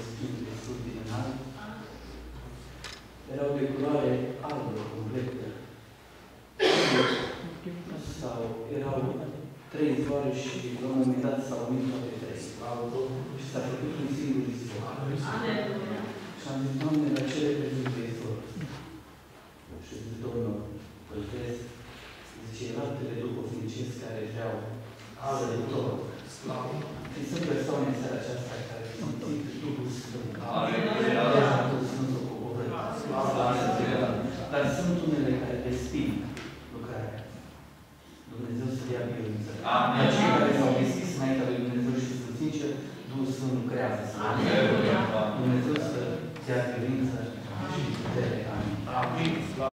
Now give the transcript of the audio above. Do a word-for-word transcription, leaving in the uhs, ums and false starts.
Sfântului Sfânt din înalt, erau de culoare albă, completă. Sau erau trei izvoare și la un moment dat s-au unit toate trei. Și s-a făcut un singur izvor. Și am zis, Doamne, la ce reprezintă izvorul ăsta? Și zice, Domnul, îl vezi? Zice, ratele duhovnicesc care vreau săritor. Și sunt persoane în seara aceasta care sunt simțit Duhul Sfânt. Deja Duhul Sfânt o coborât. Dar sunt unele care resping lucrarea. Dumnezeu să dea biruință. Amin.